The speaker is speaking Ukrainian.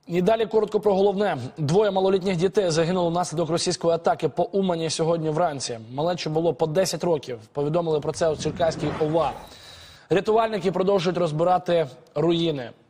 І далі коротко про головне. Двоє малолітніх дітей загинули внаслідок російської атаки по Умані сьогодні вранці. Малечу було по 10 років. Повідомили про це у Черкаській ОВА. Рятувальники продовжують розбирати руїни.